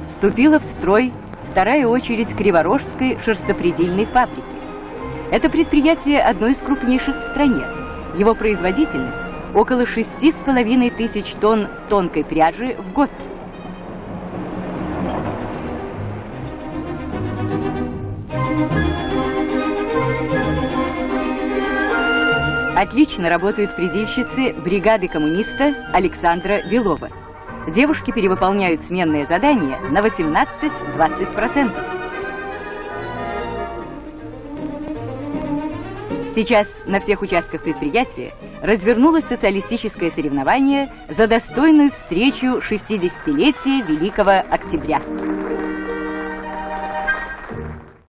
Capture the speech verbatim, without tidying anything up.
вступила в строй вторая очередь Криворожской шерстопредельной фабрики. Это предприятие одно из крупнейших в стране. Его производительность около шести с половиной тысяч тонн тонкой пряжи в год. Отлично работают предельщицы бригады коммуниста Александра Белова. Девушки перевыполняют сменные задания на восемнадцать-двадцать процентов. Сейчас на всех участках предприятия развернулось социалистическое соревнование за достойную встречу шестидесятилетия Великого Октября.